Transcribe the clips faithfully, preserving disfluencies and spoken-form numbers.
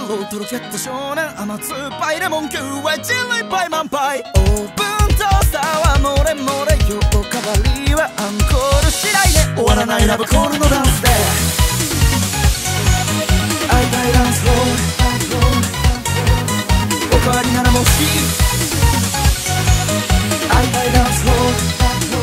ローとロケット少年甘酸っぱいレモンキューは人類パイ満杯オーブントースターは漏れ漏れよおかわりはアンコール次第で終わらないラブコールのダンスで会いたいダンスフローおかわりならもう好き会いたいダンスフロー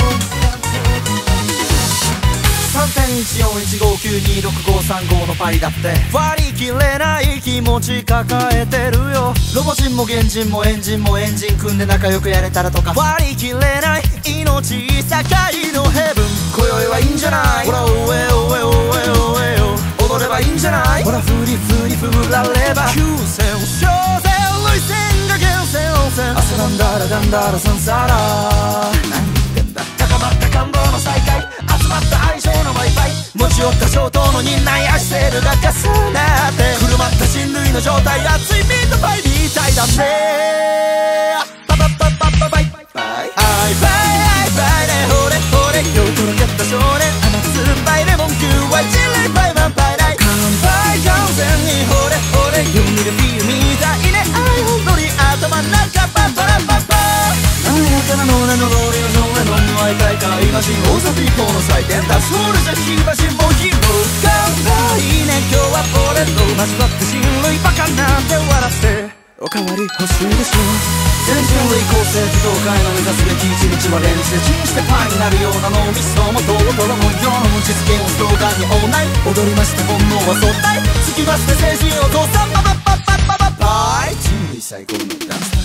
さんてんいちよんいちごきゅうにろくごさんごのパリだって割り切れない気持ち抱えてるよロボ人も原人もエンジンもエンジン組んで仲良くやれたらとか割り切れない命境のヘブン今宵はいいんじゃないほらおえおえおえおえよ踊ればいいんじゃないほらフリフリ振られば急戦小戦涙腺が厳選温泉汗なんだらだんだらさんさら何言ってんだ高まった感動の再会集まった愛情のワイパイ持ち寄った衝動の忍耐アクセルが重なってくるまった人類の状態熱いミートパイみたいだねパパパパパパイバイアイバイアイバイねほれほれよとろけった少年甘酸っぱいレモンキューは人類パイマンパイライ乾杯完全にほれほれよミルフィーユみたいね愛ほんのり頭の中パンパラパンパ華やかなノーネのローリーのノーレノンの会いたいから今し大阪ピーポーの祭典ダンスホールじゃ火箸もヒーロー乾杯ね今日はポレット交わって人類バカなんて笑っておかわり欲しいでしょ全人類構成不動界の目指すべき一日は連日でチンしてパイになるような脳みそもとうとろも世の実現をスローガンにオンライン踊りました本能は相対つきまして精神を父さんパパパパパパパイ人類最高のダンス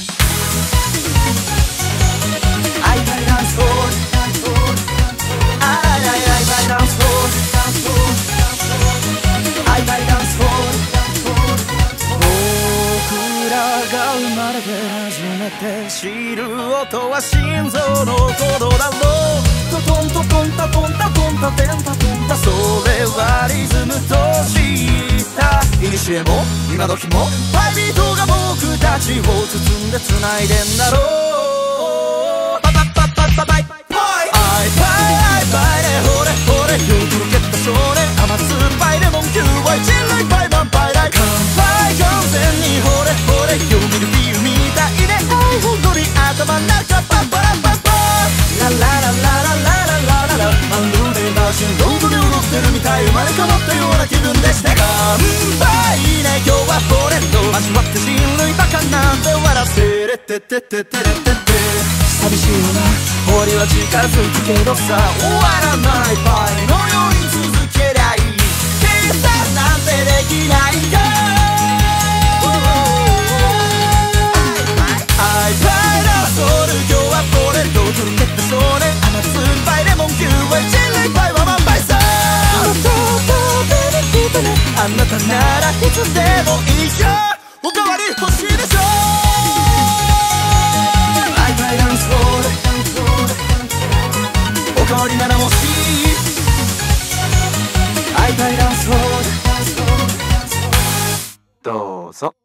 I buy dance floor I I I buy dance floor I buy dance floor 僕らが生まれて初めて知る音は心臓の鼓動だろうトトントトンタトンタトンタテンタトンタそれはリズムとした古も今時もパイビートが僕たちを包んで繋いでんだろうパパパパパパイパイアイパイアイパイねほれほれよとろけった少年甘酸っぱいレモンキューは人類パイマンパイライ乾杯完全にほれほれよミルフィーユみたいで愛ほんのり頭の中パンパラパンパララララララララララマンルーでバーシンロードで踊ってるみたい生まれ変わったような気分でした乾杯ね今日はポレット交わって人類バカなんて笑ってれってってってってれってって寂しいよな終わりは近づくけどさ終わらないパイのように続けりゃいい計算なんてできないかアイパイラソウル今日はポレットとろけった少年甘酸っぱいレモンキューは人類パイは満杯さあなたならいつでもいいよおかわり欲しいでしょI buy dance floorおかわりならもし I buy dance floor どうぞ